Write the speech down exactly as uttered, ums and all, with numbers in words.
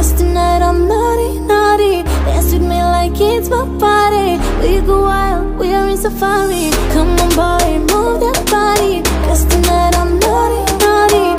Cause tonight I'm naughty, naughty. Dance with me like it's my party. We go wild, we are in safari. Come on boy,